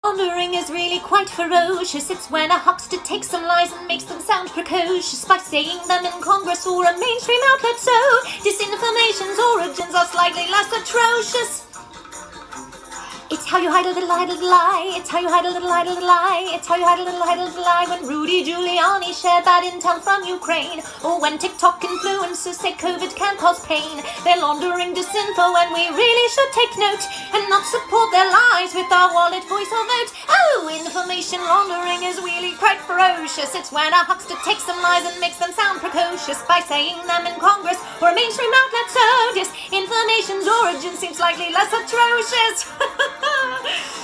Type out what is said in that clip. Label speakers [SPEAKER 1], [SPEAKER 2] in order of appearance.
[SPEAKER 1] Laundering is really quite ferocious. It's when a huckster takes some lies and makes them sound precocious by saying them in Congress or a mainstream outlet. So disinformation's origins are slightly less atrocious. It's how you hide a little lie. It's how you hide a little lie. It's how you hide a little lie. When Rudy Giuliani shared bad intel from Ukraine, or when TikTok influencers say COVID can cause pain. They're laundering disinfo and we really should take note and not support their lies with our wallet, voice or vote. Oh, information laundering is really quite ferocious. It's when a huckster takes some lies and makes them sound precocious by saying them in Congress or a mainstream outlet. So disinformation's origin seems slightly less atrocious.